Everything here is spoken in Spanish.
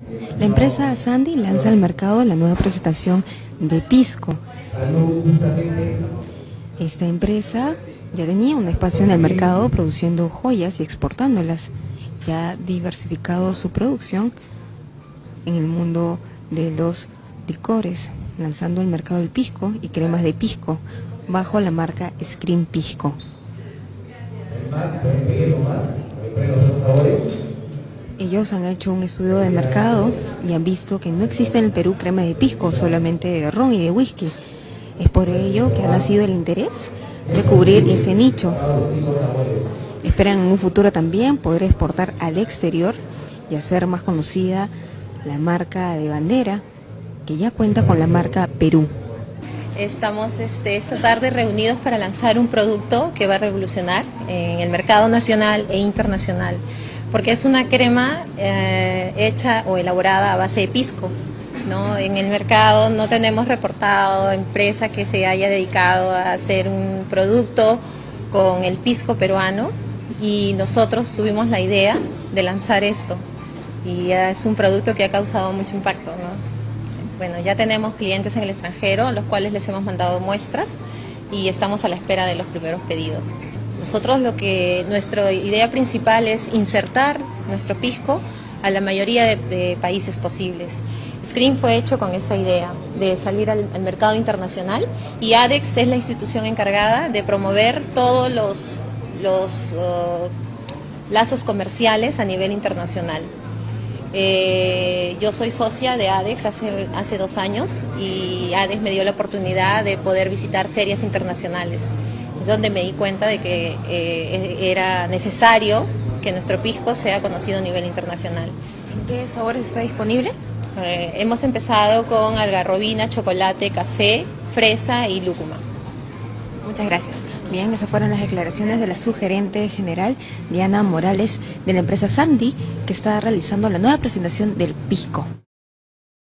La empresa Sandy lanza al mercado la nueva presentación de Pisco. Esta empresa ya tenía un espacio en el mercado produciendo joyas y exportándolas. Ya ha diversificado su producción en el mundo de los licores, lanzando al mercado el pisco y cremas de pisco bajo la marca Scream Pisco. Ellos han hecho un estudio de mercado y han visto que no existe en el Perú crema de pisco, solamente de ron y de whisky. Es por ello que ha nacido el interés de cubrir ese nicho. Esperan en un futuro también poder exportar al exterior y hacer más conocida la marca de bandera, que ya cuenta con la marca Perú. Estamos esta tarde reunidos para lanzar un producto que va a revolucionar en el mercado nacional e internacional, porque es una crema hecha o elaborada a base de pisco, ¿no? En el mercado no tenemos reportado empresa que se haya dedicado a hacer un producto con el pisco peruano, y nosotros tuvimos la idea de lanzar esto, y es un producto que ha causado mucho impacto, ¿no? Bueno, ya tenemos clientes en el extranjero a los cuales les hemos mandado muestras y estamos a la espera de los primeros pedidos. Nosotros nuestra idea principal es insertar nuestro pisco a la mayoría de países posibles. Scream fue hecho con esa idea de salir al mercado internacional, y ADEX es la institución encargada de promover todos los lazos comerciales a nivel internacional. Yo soy socia de ADEX hace 2 años, y ADEX me dio la oportunidad de poder visitar ferias internacionales, donde me di cuenta de que era necesario que nuestro pisco sea conocido a nivel internacional. ¿En qué sabores está disponible? Hemos empezado con algarrobina, chocolate, café, fresa y lúcuma. Muchas gracias. Bien, esas fueron las declaraciones de la subgerente general Diana Morales de la empresa Sandy, que está realizando la nueva presentación del pisco.